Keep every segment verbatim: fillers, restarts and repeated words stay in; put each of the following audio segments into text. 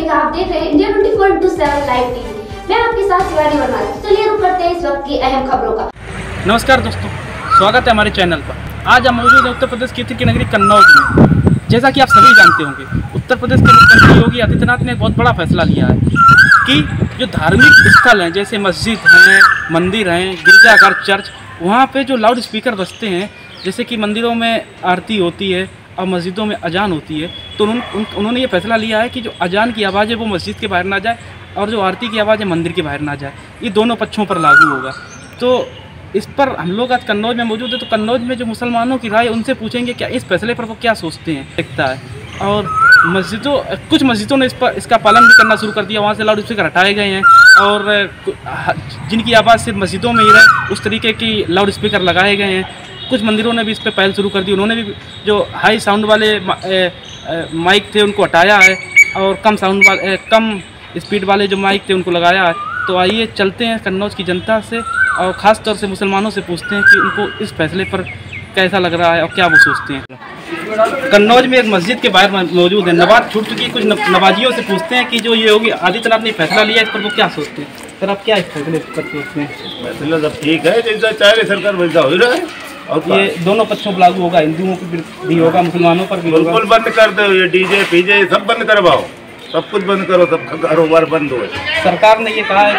देखिएगा, आप देख रहे हैं India twenty four into seven live TV. मैं आपके साथ शिवानी वर्मा। चलिए रुक करते हैं इस वक्त की अहम खबरों का। नमस्कार दोस्तों, स्वागत है हमारे चैनल पर। आज हम मौजूद हैं उत्तर प्रदेश की नगरी कन्नौज में। जैसा कि आप सभी जानते होंगे, उत्तर प्रदेश के मुख्यमंत्री योगी आदित्यनाथ ने बहुत बड़ा फैसला लिया है कि जो धार्मिक स्थल हैं जैसे मस्जिद हैं, मंदिर हैं, गिरजाघर, चर्च, वहाँ पे जो लाउड स्पीकर बजते हैं, जैसे कि मंदिरों में आरती होती है और मस्जिदों में अजान होती है, तो उन, उन, उन्होंने ये फैसला लिया है कि जो अजान की आवाज़ है वो मस्जिद के बाहर ना जाए और जो आरती की आवाज़ है मंदिर के बाहर ना जाए। ये दोनों पक्षों पर लागू होगा। तो इस पर हम लोग आज कन्नौज में मौजूद है, तो कन्नौज में जो मुसलमानों की राय उनसे पूछेंगे क्या इस फैसले पर वो क्या सोचते हैं, दिखता है। और मस्जिदों कुछ मस्जिदों ने इस पर इसका पालन भी करना शुरू कर दिया, वहाँ से लाउड स्पीकर हटाए गए हैं और जिनकी आवाज़ सिर्फ मस्जिदों में ही रहे उस तरीके की लाउड स्पीकर लगाए गए हैं। कुछ मंदिरों ने भी इस पर पहल शुरू कर दी, उन्होंने भी जो हाई साउंड वाले माइक थे उनको हटाया है और कम साउंड वाले कम स्पीड वाले जो माइक थे उनको लगाया है। तो आइए चलते हैं कन्नौज की जनता से और ख़ास तौर से मुसलमानों से पूछते हैं कि उनको इस फैसले पर कैसा लग रहा है और क्या वो सोचते हैं। कन्नौज में एक मस्जिद के बाहर मौजूद है, नमाज छूट चुकी है। कुछ नमाजियों से पूछते हैं कि जो ये योगी आदित्यनाथ ने फैसला लिया इस पर वो क्या सोचते हैं। सर आप क्या इस फैसले पर सोचते हैं? फैसला सब ठीक है, जैसा चाहे सरकार वैसा हो रहा है और ये दोनों पक्षों पर लागू होगा, हिंदुओं पर भी होगा, मुसलमानों पर भी होगा। बिल्कुल बंद कर दो, ये डीजे पीजे सब बंद करवाओ, सब कुछ बंद करो, सब कारोबार बंद हो। सरकार ने ये कहा है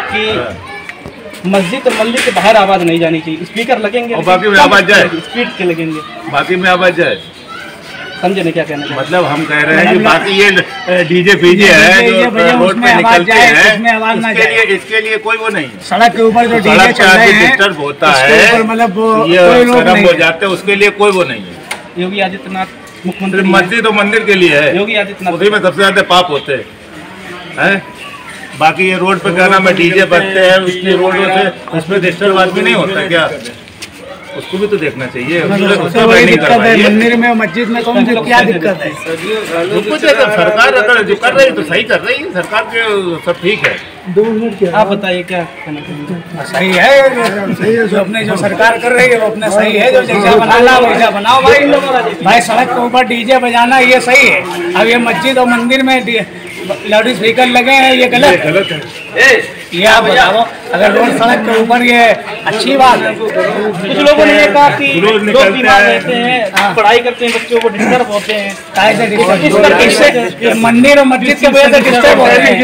कि मस्जिद और मंदिर के बाहर आवाज़ नहीं जानी चाहिए, स्पीकर लगेंगे और बाकी में आवाज़ जाए, स्पीड के लगेंगे, बाकी में आवाज़ जाए। समझे नहीं क्या कहना है? मतलब हम कह रहे हैं कि बाकी ये डीजे पीजे है जो रोड पे निकलते हैं, इसके लिए इसके लिए कोई वो नहीं। सड़क के ऊपर जो डीजे चल रहे हैं डिस्टर्ब होता है, मतलब ये शर्म हो जाते हैं, उसके लिए कोई वो नहीं है। योगी आदित्यनाथ मुख्यमंत्री मस्जिद और मंदिर के लिए है, योगी आदित्यनाथ उसी में सबसे ज्यादा पाप होते हैं। बाकी ये रोड पे क्या नाम है डीजे बजते हैं, उसकी रोडों से उसमें डिस्टर्ब आदमी नहीं होता क्या? उसको भी तो देखना चाहिए। मंदिर में मस्जिद में कौन सी क्या दिक्कत है? कुछ सरकार अगर जो कर रही है तो सही कर रही है, सरकार के सब ठीक है। दो मिनट क्या आप बताइए क्या कहना चाहिए? सही है, सही है जो अपने जो सरकार कर रही है वो अपने सही है, जो जैसा बनाना वैसा बनाओ भाई। भाई सड़क के ऊपर डीजे बजाना ये सही है, अब ये मस्जिद और मंदिर में लाउड स्पीकर लगे हैं ये गलत गलत है। ये आप बताओ, अगर रोड सड़क के ऊपर ये अच्छी बात है। कुछ लोगों ने ये कहा कि लोग बीमार रहते हैं, पढ़ाई करते हैं, बच्चों को डिस्टर्ब होते हैं। मंदिर और मस्जिद की वजह से डिस्टर्ब होते हैं,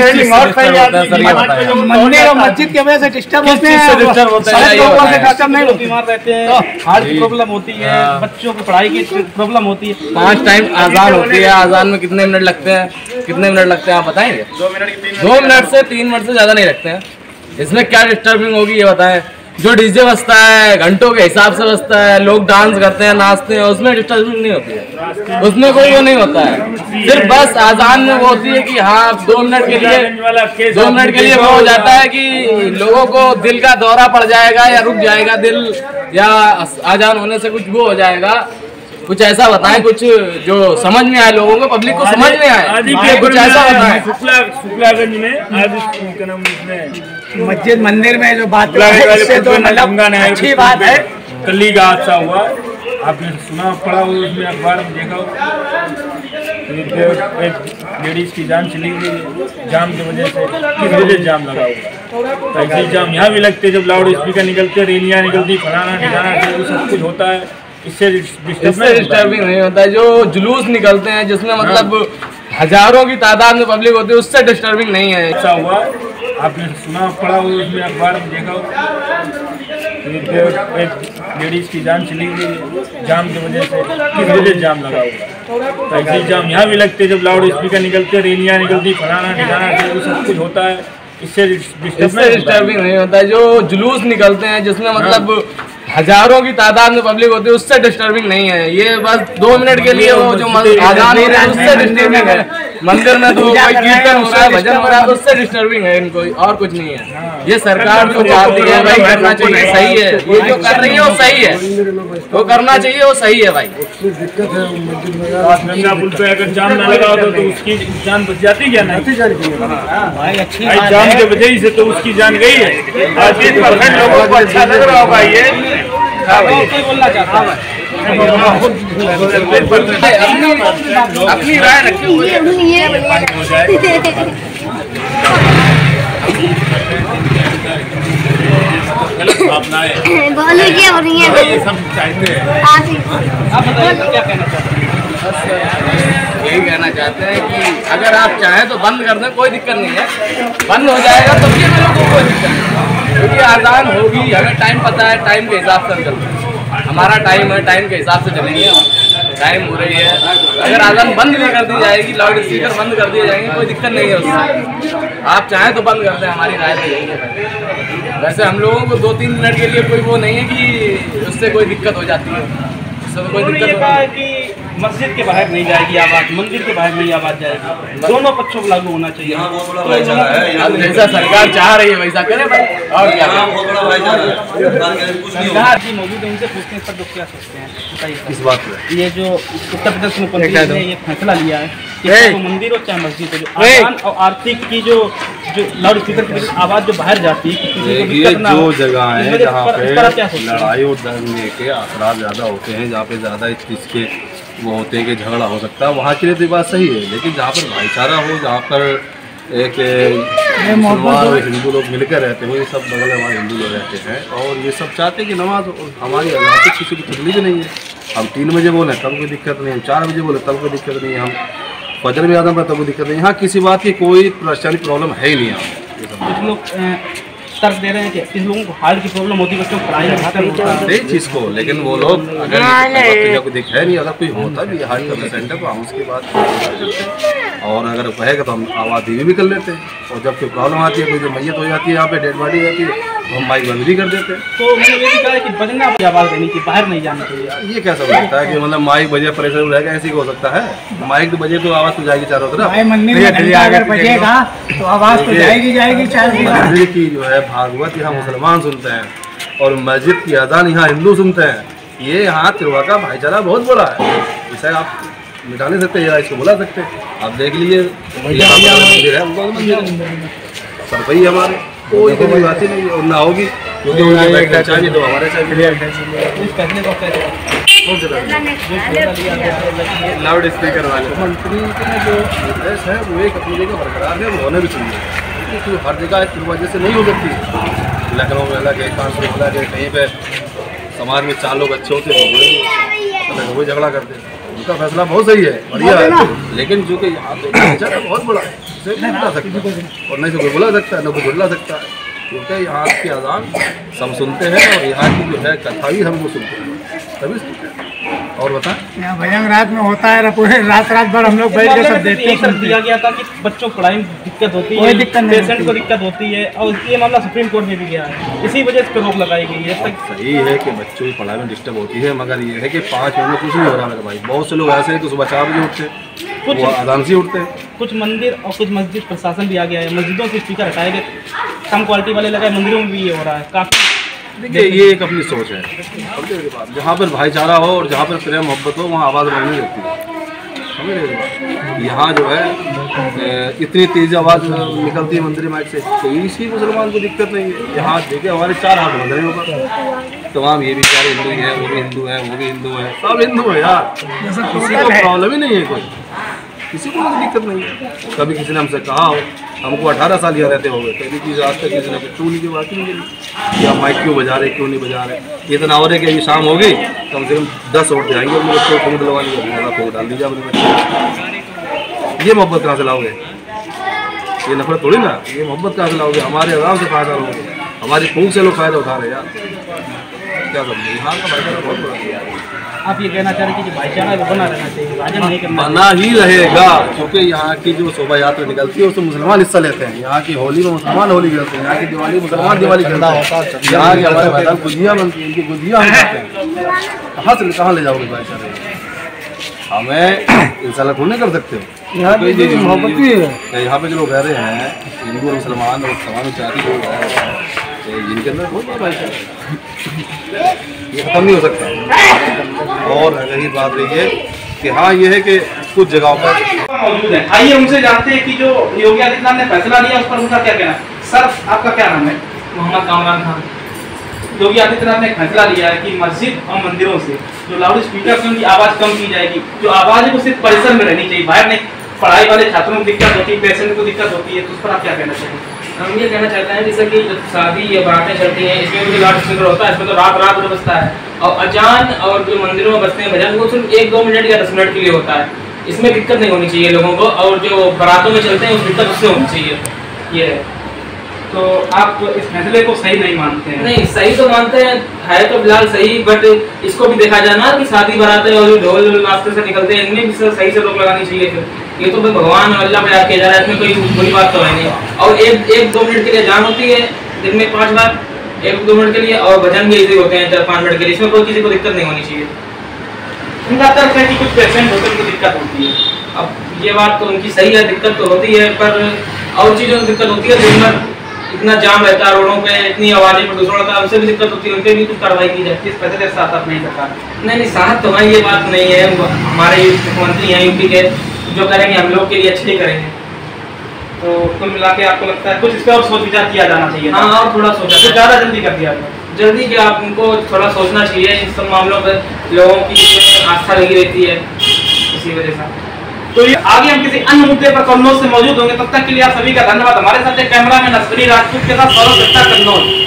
मंदिर और मस्जिद की वजह से डिस्टर्ब होते हैं, लोग बीमार रहते हैं, हार्ट की प्रॉब्लम होती है, बच्चों की पढ़ाई की प्रॉब्लम होती है। पाँच टाइम आजान होती है, आजान में कितने मिनट लगते हैं, कितने मिनट लगते हैं आप बताएंगे? दो मिनट दो मिनट से तीन मिनट से ज़्यादा नहीं लगते हैं। इसमें क्या डिस्टर्बिंग होगी ये बताएं? जो डीजे बजता है घंटों के हिसाब से बजता है, लोग डांस करते हैं, नाचते हैं, उसमें डिस्टर्बिंग नहीं होती है, उसमें कोई वो नहीं होता है। सिर्फ बस आजान में वो होती है कि हाँ दो मिनट के लिए दो मिनट के लिए वो हो जाता है कि लोगों को दिल का दौरा पड़ जाएगा या रुक जाएगा दिल, या आजान होने से कुछ वो हो जाएगा। कुछ ऐसा बताएं, कुछ जो समझ में आए लोगों को, पब्लिक को समझ में आए, कुछ ऐसा बताएं। शुक्लागंज में आज मस्जिद मंदिर में जो बात है तो मतलब अच्छी बात है। कल का हादसा हुआ, आपने सुना पड़ा हो, उसमें अखबार में देखा एक लेडीज की जान चली गई जाम की वजह से। किस वजह जाम लगा हुआ? ऐसे जाम यहाँ भी लगते जब लाउड स्पीकर निकलते, रैलियाँ निकलती, फलाना ठिकाना सब कुछ होता है, इससे डिस्टर्बिंग नहीं होता है। जो जुलूस निकलते हैं जिसमें मतलब हजारों की तादाद में पब्लिक होती है, उससे डिस्टर्बिंग नहीं है। ऐसा हुआ, आपने सुना पड़ा हो, उसमें अखबार में देखा एक लेडीज की जान चली गई जाम की वजह से। किस वजह जाम लगा हुआ? ऐसे जाम यहाँ भी लगते जब लाउड स्पीकर निकलते, रैलियाँ निकलती, फलाना ठिकाना सब कुछ होता है, इससे डिस्टर्बिंग नहीं होता है। जो जुलूस निकलते हैं जिसमें मतलब हजारों की तादाद में पब्लिक होती है, उससे डिस्टर्बिंग नहीं है। ये बस दो मिनट के लिए वो जो आजान हो रहा है उससे डिस्टर्बिंग है। मंदिर में तो कोई कीर्तन हो रहा है, भजन हो रहा है, उससे डिस्टर्बिंग है इनको, और कुछ नहीं है। ये सरकार जो चाहती है भाई करना चाहिए, सही है, ये जो कर रही है वो सही है, वो करना चाहिए, वो सही है भाई। गंगा पुल पे अगर जाम न लगा होता तो उसकी जान बच जाती क्या? नहीं भाई अच्छी जाम की वजह से तो उसकी जान गई है। आज लोगों को अच्छा लग रहा होगा ये बोलना चाहता हूँ अपनी राय रखी हुई है। बोलो क्या हो रही है? ये सब चाहते हैं। आप बताइए क्या कहना चाहते हैं? यही कहना चाहते हैं कि अगर आप चाहें तो बंद कर दें, कोई दिक्कत नहीं है। बंद हो जाएगा तो फिर लोगों को कोई दिक्कत नहीं, क्योंकि आज़ान होगी, हमें टाइम पता है, टाइम के हिसाब से हम चलते हैं। हमारा टाइम है, टाइम के हिसाब से चलेंगे हम। टाइम हो रही है, अगर आज़ान बंद भी कर दी जाएगी, लाउड स्पीकर बंद कर दिए जाएंगे, कोई दिक्कत नहीं है उससे। आप चाहें तो बंद कर दें, हमारी राय तो यही है। वैसे हम लोगों को दो तीन मिनट के लिए कोई वो नहीं है कि उससे कोई दिक्कत हो जाती है, उससे तो कोई उन्होंने ये दिक्कत कहा नहीं। है कि मस्जिद के बाहर नहीं जाएगी आवाज़, मंदिर के बाहर नहीं आवाज़ जाएगी, दोनों पक्षों को लागू होना चाहिए। अब जैसा सरकार चाह रही है वैसा करें भाई, और क्या सरकार जी मौजूद है, उनसे पूछते हैं इस पर लोग क्या सोचते हैं, बताइए। इस बात पे ये जो उत्तर प्रदेश मुख्यमंत्री ने ये फैसला लिया है कि चाहे वो मंदिर हो चाहे मस्जिद हो, जो आज़ान और आरती की जो जो लाउड स्पीकर की आवाज़ जो बाहर जाती है, किसी को देखिए दिक्कत ना जो हो, जगह है इस वजह जहाँ पर- इस पर आप क्या सोचते पे हैं? लड़ाई और दंगे के असरात ज़्यादा होते हैं, जहाँ पे ज़्यादा इस चीज़ के वो होते हैं कि झगड़ा हो सकता है, वहाँ के लिए तो बात सही है। लेकिन जहाँ पर भाईचारा हो, जहाँ पर एक मुसलमान और हिंदू लोग मिलकर रहते हो, ये सब बगल में हमारे हिंदू लोग रहते हैं और ये सब चाहते हैं कि नमाज हो। हमारी अल्लाह से किसी की तकलीफ नहीं है। हम तीन बजे बोलें तब कोई दिक्कत नहीं है, हम चार बजे बोले तब कोई दिक्कत नहीं है, हम फजर में आदम पर तब कोई दिक्कत नहीं है। यहाँ किसी बात की कोई परेशानी प्रॉब्लम है ही नहीं यहाँ ये सब। कुछ लोग अ, तर्क दे रहे हैं कि किस लोगों को हार्ट की प्रॉब्लम होती है, बच्चों को पढ़ाई में घातक होता है। नहीं चीज़ को, लेकिन वो लोग अगर ये कोई दिख है नहीं, अगर कोई होता भी हार्ट का पेशेंट है तो हम उसके बाद और अगर कहेगा तो हम आवाज़ धीमी भी कर लेते हैं। और जब कोई प्रॉब्लम आती है, कोई जो मैयत हो जाती है, यहाँ पे डेड बॉडी हो जाती है, तो हम माइक बंद भी कर देते हैं। तो मैंने ये भी कहा है कि बजना की आवाज़ देनी चाहिए, बाहर नहीं जाना चाहिए। ये कैसा हो सकता है कि मतलब माइक बजे प्रेशर रहेगा, ऐसे ही हो सकता है? माइक तो बजे तो आवाज़ तो जाएगी चारों तरफ। भाई मंदिर में घंटा अगर बजेगा तो आवाज़ तो जाएगी जाएगी चाहे मंदिर की जो है भागवत यहाँ मुसलमान सुनते हैं और मस्जिद की अजान यहाँ हिंदू सुनते हैं। ये यहाँ तिरवा का भाईचारा बहुत बड़ा है, इसे आप मिटा नहीं सकते या इसको बुला सकते हैं। आप देख लीजिए यहाँ पर मंदिर है, पर भाई हमारे कोई कोई बात ही नहीं है और ना होगी, क्योंकि उनके बैठना चाहिए तो हमारे चाहिए। इस फैसले को कैसे लाउड स्पीकर वाले मंत्री के जो निर्देश है वो एक अपनी जगह बरकरार है, वो होने भी चाहिए, क्योंकि हर जगह इस वजह से नहीं हो सकती। लखनऊ में अलग है, कानपुर में अलग है, कहीं पे समाज में चार लोग अच्छे होते हैं वो झगड़ा करते हैं। उनका फैसला बहुत सही है, बढ़िया है, लेकिन जो कि यहाँ पे भाईचारा बहुत बड़ा है, उसे नहीं बुला सकता और नहीं से कोई बुला सकता है, न कोई बुला सकता है, क्योंकि यहाँ की अजान सब सुनते हैं और यहाँ की जो है कथा भी हम वो सुनते हैं, तभी सुनते हैं। और बताएं यहाँ भजन रात में होता है, पूरे रात रात भर हम लोग बैठ के सब देखते एक तरफ हैं। दिया गया था कि बच्चों को पढ़ाई में दिक्कत होती कोई है, दिक्कत नहीं पेशेंट को होती। दिक्कत होती है और ये मामला सुप्रीम कोर्ट में भी गया है, इसी वजह से रोक लगाई गई है। तक सही है कि बच्चों की पढ़ाई में डिस्टर्ब होती है, मगर ये है कि पाँच मिनट में कुछ नहीं हो रहा मेरे भाई। बहुत से लोग ऐसे हैं तो सुबह चार बजे उठते हैं, कुछ वो आराम से उठते हैं। कुछ मंदिर और कुछ मस्जिद प्रशासन भी आ गया है, मस्जिदों से स्पीकर हटाए गए, कम क्वालिटी वाले लगाए, मंदिरों में भी ये हो रहा है काफ़ी। देखिए ये एक अपनी सोच है, जहाँ पर भाईचारा हो और जहाँ पर प्रेम मोहब्बत हो वहाँ आवाज़ बढ़नी रहती है, समझ रहे हो? यहाँ जो है ए, इतनी तेज आवाज़ निकलती है मंदिर माइक से, तो इसी मुसलमान को दिक्कत नहीं है। यहाँ देखिए हमारे चार हाथ बंद रहे ऊपर, तमाम ये भी चार हिंदू ही हैं, वो भी हिंदू हैं, वो भी हिंदू हैं, सब हिंदू हैं यार, किसी को प्रॉब्लम ही नहीं है, कोई किसी को कोई दिक्कत नहीं है। कभी किसी ने हमसे कहा हो, हमको अठारह साल यहाँ रहते हो गए, कभी चीज़ आज तक किसी ने क्यों नहीं की बात ही नहीं करी कि आप माइक क्यों बजा रहे, क्यों नहीं बजा रहे। इतना हो रहा है कि ये शाम होगी कम से कम दस वोट जाएंगे अपने बच्चों को, डलवा लिया फोन डाल दीजिए अपने बच्चे। ये मोहब्बत कहाँ से लाओगे? ये नफरत थोड़ी ना, ये मोहब्बत कहाँ से लाओगे? हमारे आराम से फ़ायदा लोगे, हमारी फूंक से लोग फ़ायदा उठा रहे यार, क्या समझे? यहाँ का भाईचारा बहुत बड़ा है। आप ये कहना चाह रहे हैं कि भाईचारा वो बना रहना चाहिए, विभाजन नहीं करना चाहिए। बना ही रहेगा, क्योंकि यहाँ की जो शोभा यात्रा निकलती है उसमें मुसलमान हिस्सा लेते हैं। यहाँ की होली में मुसलमान होली खेलते हैं, यहाँ की दिवाली मुसलमान दिवाली खेलते हैं, यहाँ के हमारे मैदान गुजिया बनती है, इनकी गुजिया हम खाते हैं। कहाँ से कहाँ ले जाओगे भाईचारे? हमें इंशाल्लाह थोड़ी कर सकते हो। यहाँ पे जो मोहब्बत भी है, यहाँ पे जो लोग रह रहे हैं हिंदू और मुसलमान और तमाम जाति लोग रह रहे हैं, जिनके अंदर कोई भाईचारा ये खत्म नहीं हो सकता। और रही बात रही है कि हाँ ये है कि कुछ जगहों पर मौजूद है, आइए उनसे जानते हैं कि जो योगी आदित्यनाथ ने फैसला लिया उस पर उनका क्या कहना है। सर आपका क्या नाम है? मोहम्मद कामरान खान। योगी आदित्यनाथ ने एक फैसला लिया है कि मस्जिद और मंदिरों से जो लाउड स्पीकर से उनकी आवाज़ कम की जाएगी। जो आवाज़ है वो सिर्फ परिसर में रहनी चाहिए, बाहर नहीं। पढ़ाई वाले छात्रों को दिक्कत होती है, पेशेंट को दिक्कत होती है, तो उस पर आप क्या कहना चाहेंगे? हम ये कहना चाहते हैं जैसे कि जब शादी या बारातें चलती हैं इसमें भी लाउड स्पीकर होता है, इसमें तो रात रात भर बजता है। और अजान और जो मंदिरों में बजते हैं भजन वो सिर्फ एक दो मिनट या दस मिनट के लिए होता है। इसमें दिक्कत नहीं होनी चाहिए लोगों को, और जो बारातों में चलते हैं उसमें दिक्कत उससे होनी चाहिए। ये है। तो आप इस फैसले को सही नहीं मानते हैं? नहीं, सही तो मानते हैं, है तो फिलहाल सही, बट इसको भी देखा जाए ना कि शादी बारातें और जो ढोल रास्ते से निकलते हैं इनमें भी सही से रोक लगानी चाहिए। फिर ये तो भगवान अल्लाह पे याद किया जा रहा है, इसमें कोई बुरी बात तो है नहीं। और एक एक दो मिनट के लिए जान होती है दिन में पाँच बार, एक दो मिनट के लिए, और भजन भी ऐसे होते हैं चार पाँच मिनट के लिए, इसमें कोई किसी को दिक्कत नहीं होनी चाहिए। उनका तर्क है कि कुछ पेशेंट होते हैं उनको दिक्कत होती है। अब ये बात तो उनकी सही है, दिक्कत तो होती है, पर और चीज़ों में दिक्कत होती है। दिन भर इतना जाम रहता है रोडों पे, इतनी आवाज़ें प्रदूषण होता है, उनसे भी दिक्कत होती है, उन पर भी कुछ कार्रवाई की जाती है। इस फैसले के साथ आप नहीं सरकार? नहीं नहीं, साथ तो है, ये बात नहीं है। हमारे मुख्यमंत्री हैं यूपी के, जो करेंगे हम लोग के लिए अच्छे ही करेंगे। तो कुल मिला के आपको लगता है कुछ इस पर और सोच विचार किया जाना चाहिए? हाँ, और थोड़ा सोचा, तो ज़्यादा जल्दी कर दिया गया। जल्दी क्या, आप उनको थोड़ा सोचना चाहिए। इन सब मामलों पर लोगों की इसमें आस्था लगी रहती है, इसी वजह से। तो ये आगे हम किसी अन्य मुद्दे पर कन्नौज से मौजूद होंगे, तब तक के लिए आप सभी का धन्यवाद। हमारे साथ एक कैमरा में नस्करी राजपूत के साथ सौरभ दत्ता कन्नौज।